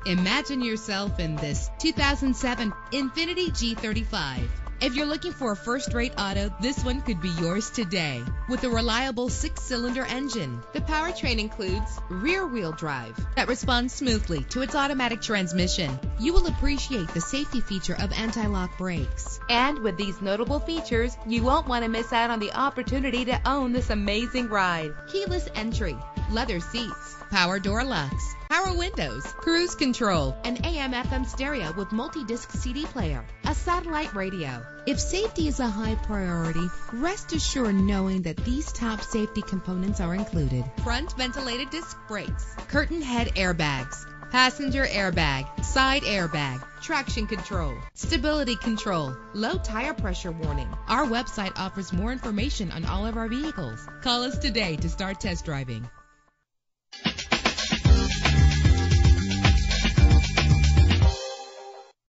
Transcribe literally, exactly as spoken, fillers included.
Imagine yourself in this two thousand seven Infiniti G thirty-five. If you're looking for a first-rate auto, this one could be yours today. With a reliable six-cylinder engine, the powertrain includes rear-wheel drive that responds smoothly to its automatic transmission. You will appreciate the safety feature of anti-lock brakes. And with these notable features, you won't want to miss out on the opportunity to own this amazing ride. Keyless entry, leather seats, power door locks, power windows, cruise control, an A M F M stereo with multi-disc C D player, a satellite radio. If safety is a high priority, rest assured knowing that these top safety components are included: front ventilated disc brakes, curtain head airbags, passenger airbag, side airbag, traction control, stability control, low tire pressure warning. Our website offers more information on all of our vehicles. Call us today to start test driving.